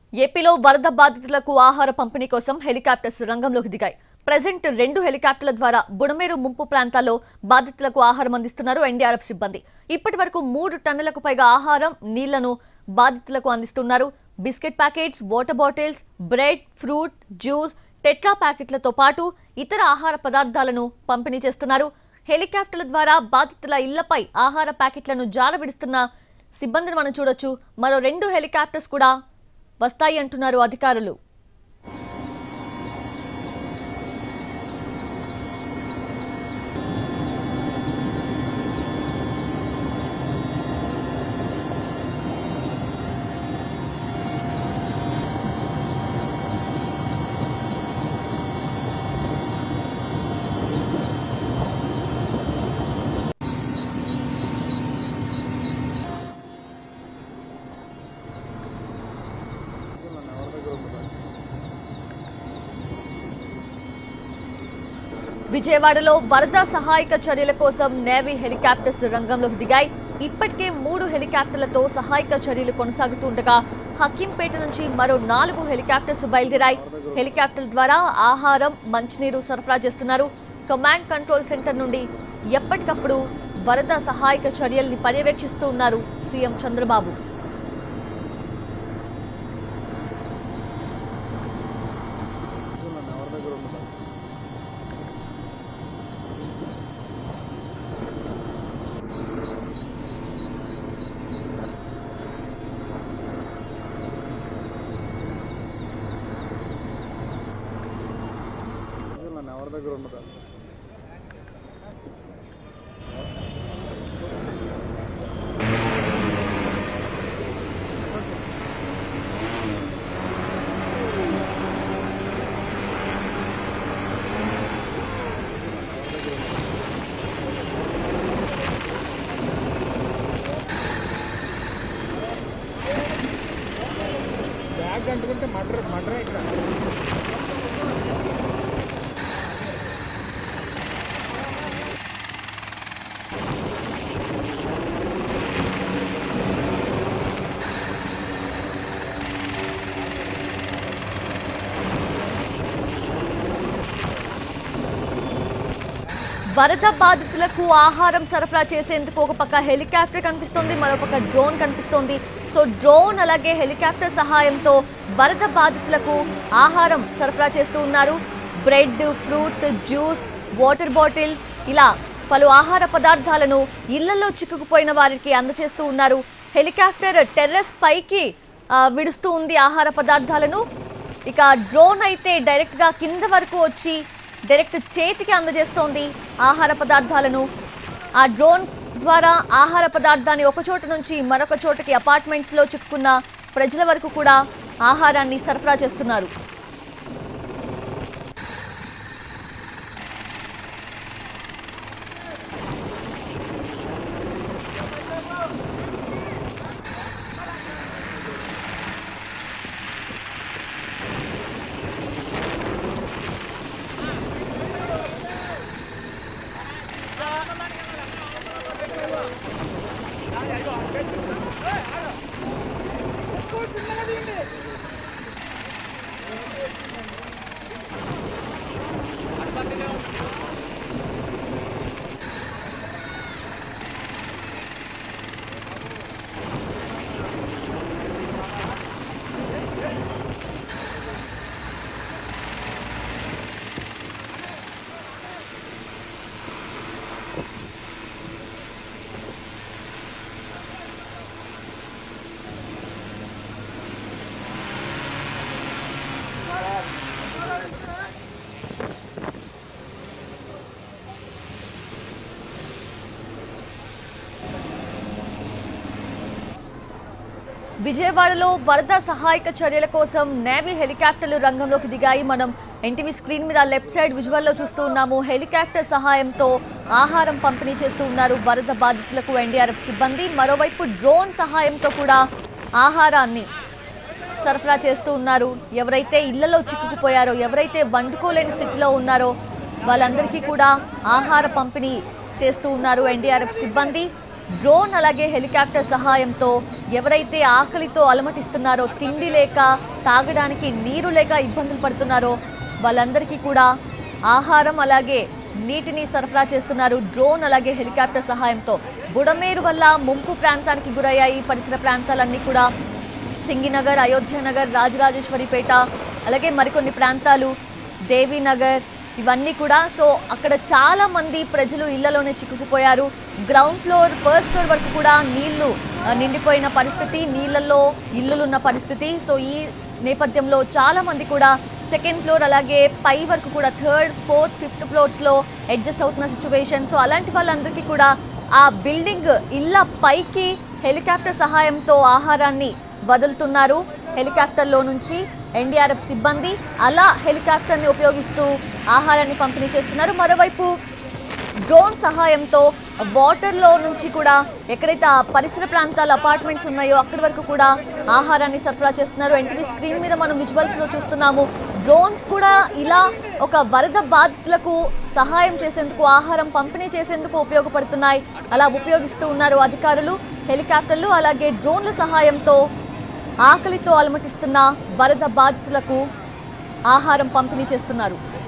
ఏపీలో వరద బాధితులకు ఆహార పంపిణీ కోసం హెలికాప్టర్స్ రంగంలోకి దిగాయి. ప్రెజెంట్ 2 హెలికాప్టర్ల ద్వారా బుడమేరు ముంపు ప్రాంతాల్లో బాధితులకు ఆహారం అందిస్తున్నారు ఎన్డీఆర్ఎఫ్ సిబ్బంది. ఇప్పటివరకు 3 టన్నులకు పైగా ఆహారం, నీళ్లను బాధితులకు అందిస్తున్నారు. Biscuit packets, water bottles, bread, fruit, juice, tetra ప్యాకెట్లతో పాటు ఇతర ఆహార పదార్థాలను పంపిణీ చేస్తున్నారు. హెలికాప్టర్ల ద్వారా బాధితుల ఇళ్లపై ఆహార ప్యాకెట్లను జారవిడుస్తున్న సిబ్బందిని మనం చూడొచ్చు. మరో 2 హెలికాప్టర్స్ కూడా వస్తాయి అంటున్నారు అధికారులు. విజయవాడలో వరద సహాయక చర్యల కోసం నేవీ హెలికాప్టర్స్ రంగంలోకి దిగాయి. ఇప్పటికే 3 హెలికాప్టర్లతో సహాయక చర్యలు కొనసాగుతుండగా హకీంపేట నుంచి మరో 4 హెలికాప్టర్స్ బయలుదేరాయి. హెలికాప్టర్ల ద్వారా ఆహారం, మంచినీరు సరఫరా చేస్తున్నారు. కమాండ్ కంట్రోల్ సెంటర్ నుండి ఎప్పటికప్పుడు వరద సహాయక చర్యల్ని పర్యవేక్షిస్తూ ఉన్నారు సీఎం చంద్రబాబు. ఎవరి దగ్గర ఉండదు. బ్యాగ్ అంటుకుంటే మడ్రే ఇక్కడ. వరద బాధితులకు ఆహారం సరఫరా చేసేందుకు ఒక పక్క హెలికాప్టర్ కనిపిస్తోంది, మరోపక్క డ్రోన్ కనిపిస్తోంది. సో డ్రోన్ అలాగే హెలికాప్టర్ సహాయంతో వరద బాధితులకు ఆహారం సరఫరా చేస్తూ ఉన్నారు. Bread, fruit, juice, water bottles ఇలా పలు ఆహార పదార్థాలను ఇళ్లలో చిక్కుకుపోయిన వారికి అందజేస్తూ ఉన్నారు. హెలికాప్టర్ టెర్రస్ పైకి విడుస్తూ ఉంది ఆహార పదార్థాలను. ఇక డ్రోన్ అయితే డైరెక్ట్గా కింద వరకు వచ్చి డైరెక్ట్ చేతికి అందజేస్తోంది ఆహార పదార్థాలను. ఆ డ్రోన్ ద్వారా ఆహార పదార్థాన్ని ఒక చోట నుంచి మరొక చోటకి అపార్ట్మెంట్స్లో చిక్కుకున్న ప్రజల వరకు కూడా ఆహారాన్ని సరఫరా చేస్తున్నారు. విజయవాడలో వరద సహాయక చర్యల కోసం నేవీ హెలికాప్టర్లు రంగంలోకి దిగాయి. మనం ఎన్టీవీ స్క్రీన్ మీద లెఫ్ట్ సైడ్ విజువల్లో చూస్తూ ఉన్నాము. హెలికాప్టర్ సహాయంతో ఆహారం పంపిణీ చేస్తూ ఉన్నారు వరద బాధితులకు ఎన్డీఆర్ఎఫ్ సిబ్బంది. మరోవైపు డ్రోన్ సహాయంతో కూడా ఆహారాన్ని సరఫరా చేస్తూ ఉన్నారు. ఎవరైతే ఇళ్లలో చిక్కుకుపోయారో, ఎవరైతే వండుకోలేని స్థితిలో ఉన్నారో వాళ్ళందరికీ కూడా ఆహార పంపిణీ చేస్తూ ఉన్నారు ఎన్డీఆర్ఎఫ్ సిబ్బంది. డ్రోన్ అలాగే హెలికాప్టర్ సహాయంతో ఎవరైతే ఆకలితో అలమటిస్తున్నారో, తిండి లేక తాగడానికి నీరు లేక ఇబ్బందులు పడుతున్నారో వాళ్ళందరికీ కూడా ఆహారం అలాగే నీటిని సరఫరా చేస్తున్నారు డ్రోన్ అలాగే హెలికాప్టర్ సహాయంతో. బుడమేరు వల్ల ముంపు ప్రాంతానికి గురయ్యాయి పరిసర ప్రాంతాలన్నీ కూడా. సింగినగర్, అయోధ్యనగర్, రాజరాజేశ్వరిపేట అలాగే మరికొన్ని ప్రాంతాలు, దేవీనగర్ ఇవన్నీ కూడా. సో అక్కడ చాలా మంది ప్రజలు ఇళ్లలోనే చిక్కుకుపోయారు. గ్రౌండ్ ఫ్లోర్, ఫస్ట్ ఫ్లోర్ వరకు కూడా నీళ్లు నిండిపోయిన పరిస్థితి, నీళ్లలో ఇల్లులున్న పరిస్థితి. సో ఈ నేపథ్యంలో చాలా మంది కూడా సెకండ్ ఫ్లోర్ అలాగే పై వరకు కూడా థర్డ్, ఫోర్త్, ఫిఫ్త్ ఫ్లోర్స్లో అడ్జస్ట్ అవుతున్న సిచ్యువేషన్. సో అలాంటి వాళ్ళందరికీ కూడా ఆ బిల్డింగ్ ఇళ్ళ పైకి హెలికాప్టర్ సహాయంతో ఆహారాన్ని వదులుతున్నారు. హెలికాప్టర్లో నుంచి ఎన్డీఆర్ఎఫ్ సిబ్బంది అలా హెలికాప్టర్ని ఉపయోగిస్తూ ఆహారాన్ని పంపిణీ చేస్తున్నారు. మరోవైపు డ్రోన్ సహాయంతో వాటర్లో నుంచి కూడా ఎక్కడైతే ఆ పరిసర ప్రాంతాల అపార్ట్మెంట్స్ ఉన్నాయో అక్కడి వరకు కూడా ఆహారాన్ని సరఫరా చేస్తున్నారు. ఎన్టీవీ స్క్రీన్ మీద మనం విజువల్స్లో చూస్తున్నాము. డ్రోన్స్ కూడా ఇలా ఒక వరద బాధితులకు సహాయం చేసేందుకు, ఆహారం పంపిణీ చేసేందుకు ఉపయోగపడుతున్నాయి. అలా ఉపయోగిస్తూ ఉన్నారు అధికారులు. హెలికాప్టర్లు అలాగే డ్రోన్ల సహాయంతో ఆకలితో అలమటిస్తున్న వరద బాధితులకు ఆహారం పంపిణీ చేస్తున్నారు.